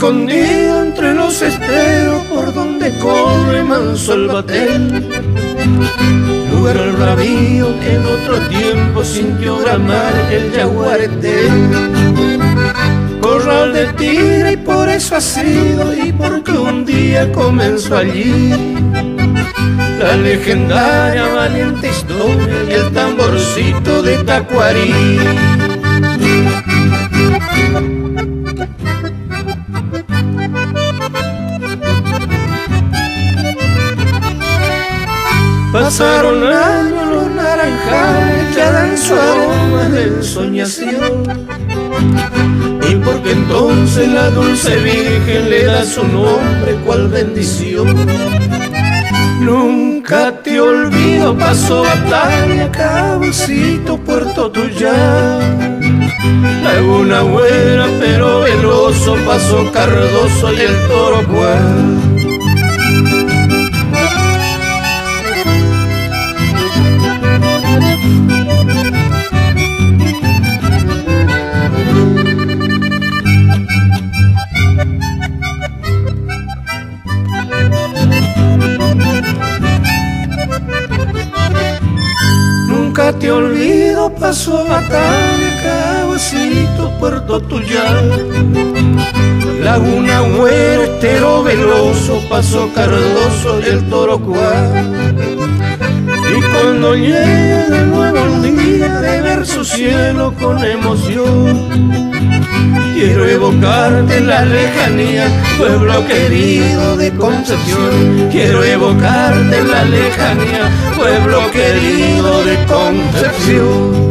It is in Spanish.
escondido entre los esteros por donde corre manso el batel, lugar al bravío que en otro tiempo sintió bramar el yaguareté. Corral de tigre y por eso ha sido, y porque un día comenzó allí la legendaria valiente historia y el tamborcito de Tacuarí. Pasaron años los naranjales, ya dan su aroma de ensoñación, y porque entonces la dulce Virgen le da su nombre cual bendición. Nunca te olvido, Paso Batalla, Cabocito, Puerto Tuyán, Laguna Buena, Pero Veloso, Paso Cardoso y el Torocuán. Nunca te olvido, Paso Batalla, Cabocito, Puerto Tuyán, Laguna Buena, Estero Veloso, Paso Cardoso y el Torocuán. Y cuando llegue de nuevo el día de ver su cielo con emoción, quiero evocarte en la lejanía, pueblo querido de Concepción. Quiero evocarte en la lejanía, pueblo querido de Concepción.